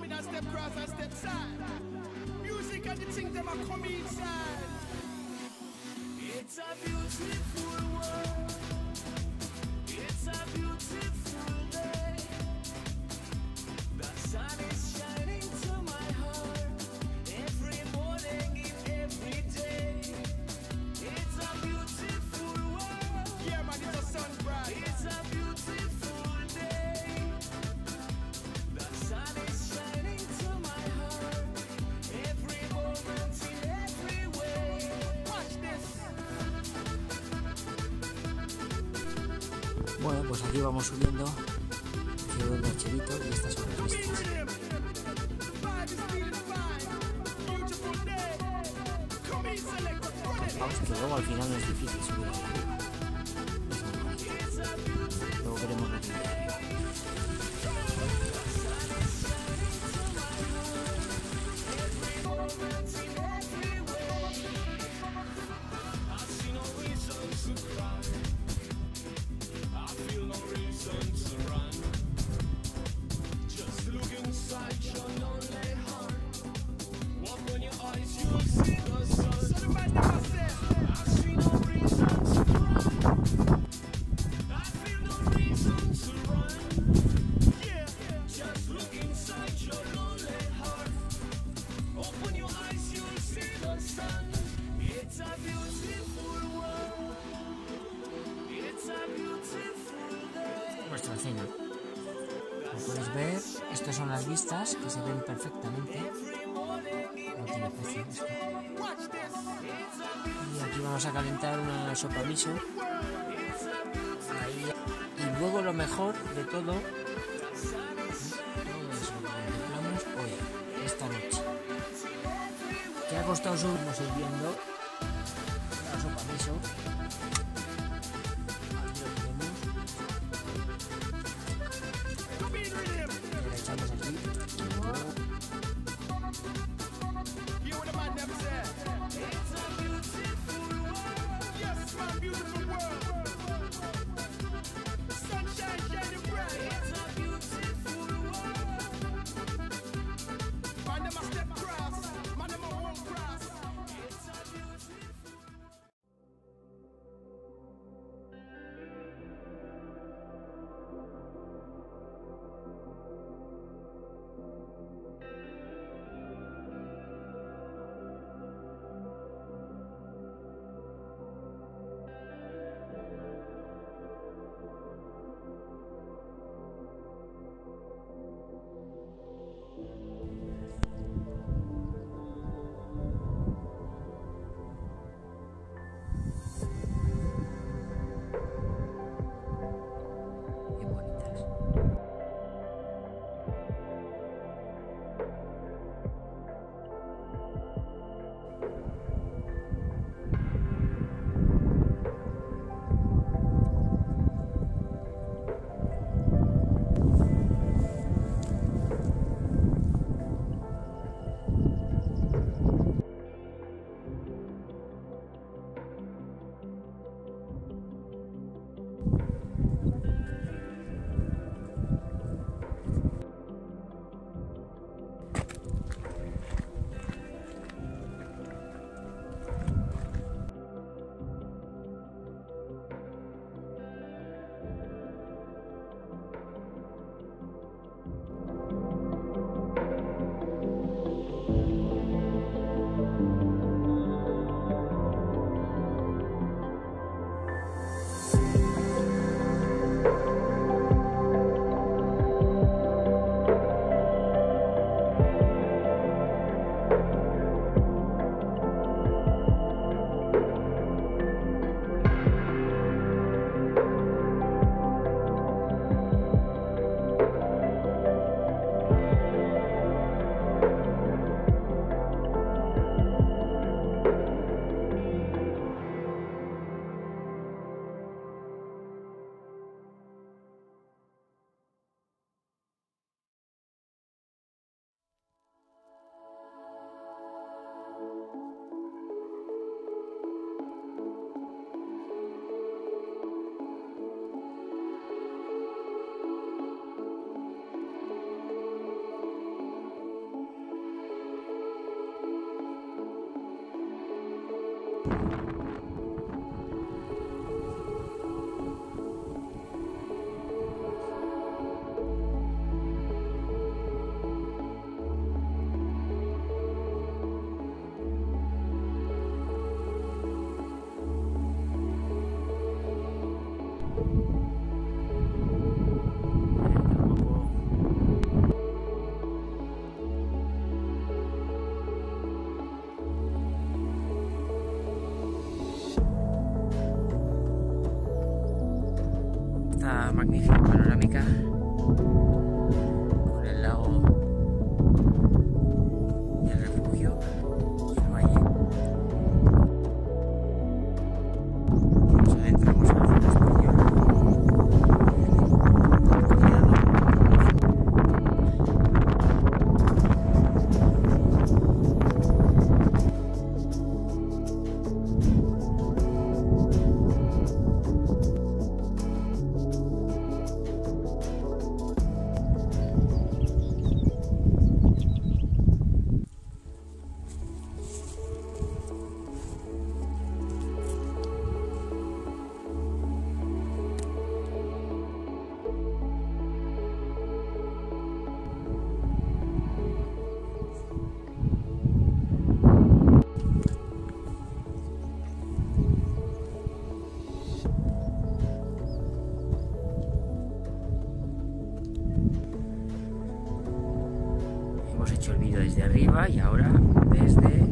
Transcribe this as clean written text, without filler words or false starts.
in and step cross and step side. Music and the things them a come inside. It's a beautiful world. It's a beautiful day. The sun is shining to my heart every morning in every day. It's a beautiful world. Yeah, man, it's a sun bright. It's a beautiful day. The sun is shining to my heart every moment in every way. Watch this. Bueno, pues aquí vamos subiendo hacia el Bercherito y estas son las vistas. Vamos, que luego al final no es difícil subir ahí arriba. Es muy bonito. Luego queremos ver de arriba. Nuestra cena. Como podéis ver, estas son las vistas que se ven perfectamente. No tiene precio esto. Y aquí vamos a calentar una sopa miso. Ahí. Y luego lo mejor de todo eso que contemplamos hoy, esta noche. Que ha costado subirnos sirviendo la sopa miso. Esta magnífica panorámica con el lago y el refugio y el valle. Nos adentramos a la zona española. Hemos hecho el vídeo desde arriba y ahora desde